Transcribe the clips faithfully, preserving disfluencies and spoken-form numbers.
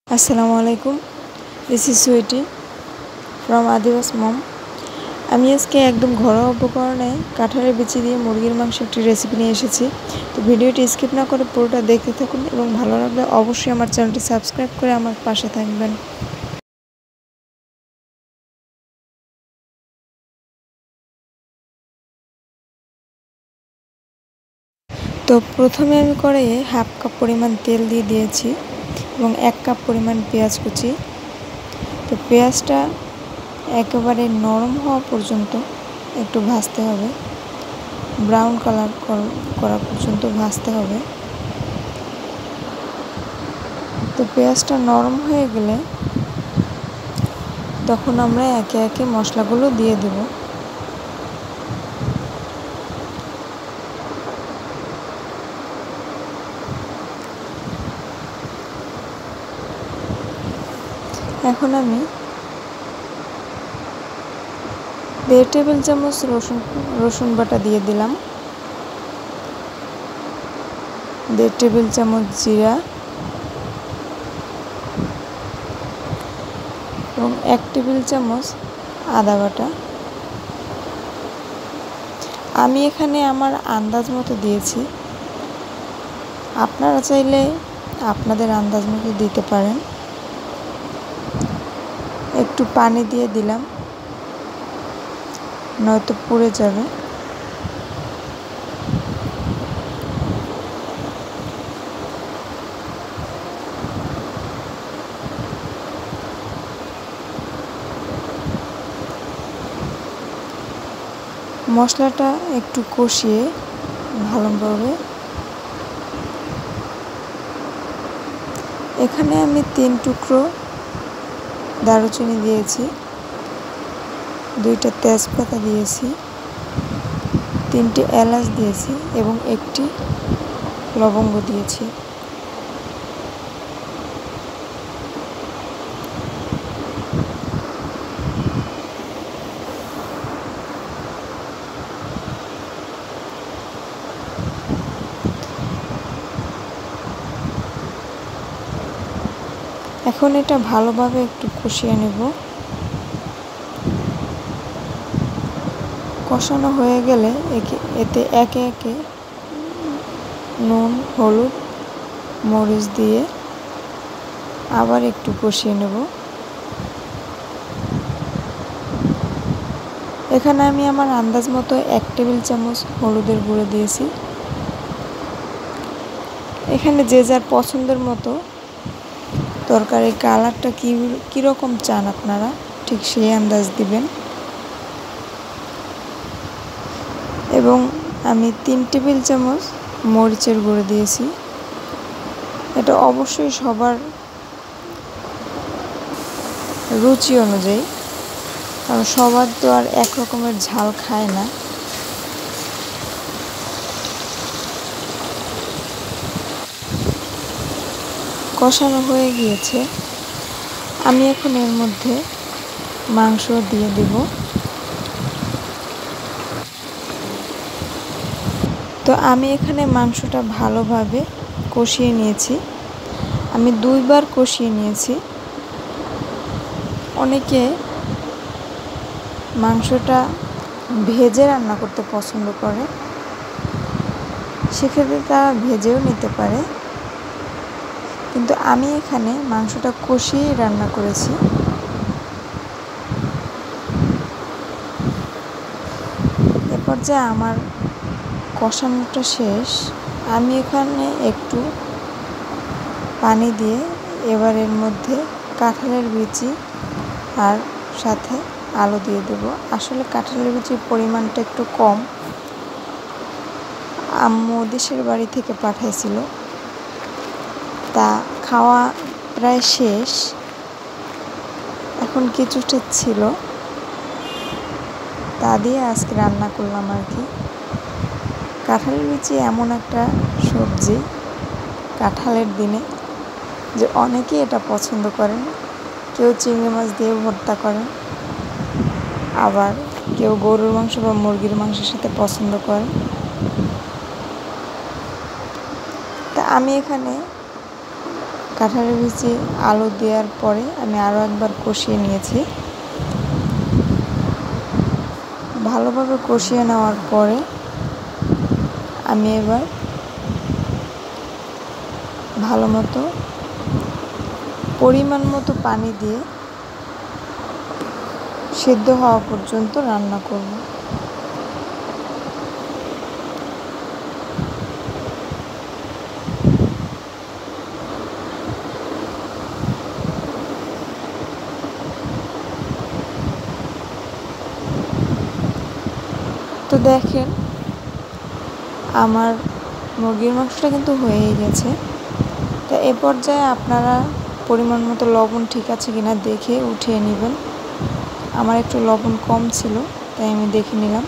আসসালামু আলাইকুম, this is Sweety from Adibas mom. আমি আজকে একদম ঘরোয়া উপকরণে কাঁঠালের বিচি দিয়ে মুরগির মাংস একটি রেসিপি নিয়ে এসেছি। তো ভিডিওটি স্কিপ না করে পুরোটা দেখতে থাকুন এবং ভালো লাগলে অবশ্যই আমার চ্যানেলটি সাবস্ক্রাইব করে আমার পাশে থাকবেন। তো প্রথমে আমি কড়াইয়ে হাফ কাপ পরিমাণ তেল দিয়ে দিয়েছি এবং এক কাপ পরিমাণ পেঁয়াজ কুচি। তো পেঁয়াজটা একেবারে নরম হওয়া পর্যন্ত একটু ভাজতে হবে, ব্রাউন কালার করা পর্যন্ত ভাজতে হবে। তো পেঁয়াজটা নরম হয়ে গেলে তখন আমরা একে একে মশলাগুলো দিয়ে দেব। এখন আমি দেড় টেবিল চামচ রসুন রসুন বাটা দিয়ে দিলাম, দেড় টেবিল চামচ জিরা এবং এক টেবিল চামচ আদা বাটা। আমি এখানে আমার আন্দাজ মতো দিয়েছি, আপনারা চাইলে আপনাদের আন্দাজ মতো দিতে পারেন। একটু পানি দিয়ে দিলাম, নয়তো পুড়ে যাবে। মশলাটা একটু কষিয়ে ভালোভাবে এখানে আমি তিন টুকরো দারুচিনি দিয়েছি, দুইটা তেজপাতা দিয়েছি, তিনটি এলাচ দিয়েছি এবং একটি লবঙ্গ দিয়েছি। এখন এটা ভালোভাবে একটু কষিয়ে নেব। কষানো হয়ে গেলে একে এতে একে একে নুন, হলুদ, মরিচ দিয়ে আবার একটু কষিয়ে নেব। এখানে আমি আমার আন্দাজ মতো এক টেবিল চামচ হলুদের গুঁড়ো দিয়েছি। এখানে যে যার পছন্দের মতো তরকারির কালারটা কী কীরকম চান আপনারা ঠিক সেই আন্দাজ দিবেন। এবং আমি তিন টেবিল চামচ মরিচের গুঁড়ো দিয়েছি। এটা অবশ্যই সবার রুচি অনুযায়ী, কারণ সবার তো আর এক রকমের ঝাল খায় না। কষানো হয়ে গিয়েছে, আমি এখন এর মধ্যে মাংস দিয়ে দেব। তো আমি এখানে মাংসটা ভালোভাবে কষিয়ে নিয়েছি, আমি দুইবার কষিয়ে নিয়েছি। অনেকে মাংসটা ভেজে রান্না করতে পছন্দ করে, সেক্ষেত্রে তারা ভেজেও নিতে পারে, কিন্তু আমি এখানে মাংসটা কষিয়েই রান্না করেছি। এ পর্যায়ে আমার কষানোটা শেষ, আমি এখানে একটু পানি দিয়ে এবার এর মধ্যে কাঁঠালের বিচি আর সাথে আলু দিয়ে দেব। আসলে কাঁঠালের বিচির পরিমাণটা একটু কম, আম্মু দেশের বাড়ি থেকে পাঠাইছিল, তা খাওয়া প্রায় শেষ, এখন কিছুটা ছিল, তা দিয়ে আজকে রান্না করলাম আর কি। কাঁঠালের বিচি এমন একটা সবজি কাঁঠালের দিনে যে অনেকেই এটা পছন্দ করেন। কেউ চিংড়ি মাছ দিয়ে ভর্তা করেন, আবার কেউ গরুর মাংস বা মুরগির মাংসের সাথে পছন্দ করেন। তা আমি এখানে কাঁঠালের বিচি আলু দেওয়ার পরে আমি আরও একবার কষিয়ে নিয়েছি। ভালোভাবে কষিয়ে নেওয়ার পরে আমি এবার ভালো মতো পরিমাণ মতো পানি দিয়ে সিদ্ধ হওয়া পর্যন্ত রান্না করব। তো দেখেন আমার মুরগির মাংসটা কিন্তু হয়েই গেছে। তো এ পর্যায়ে আপনারা পরিমাণ মতো লবণ ঠিক আছে কিনা দেখে উঠিয়ে নেবেন। আমার একটু লবণ কম ছিল, তাই আমি দেখে নিলাম।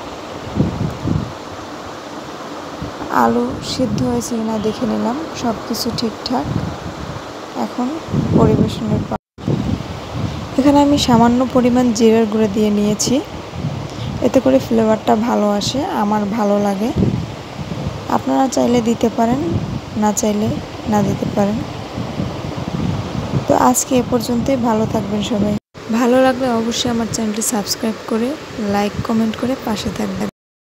আলু সিদ্ধ হয়েছে কিনা দেখে নিলাম, সব কিছু ঠিকঠাক। এখন পরিবেশনের পর এখানে আমি সামান্য পরিমাণ জিরার গুঁড়ো দিয়ে নিয়েছি, এতে করে ফ্লেভারটা ভালো আসে, আমার ভালো লাগে। আপনারা চাইলে দিতে পারেন, না চাইলে না দিতে পারেন। তো আজকে এ পর্যন্তই, ভালো থাকবেন সবাই। ভালো লাগলে অবশ্যই আমার চ্যানেলটি সাবস্ক্রাইব করে লাইক কমেন্ট করে পাশে থাকবেন।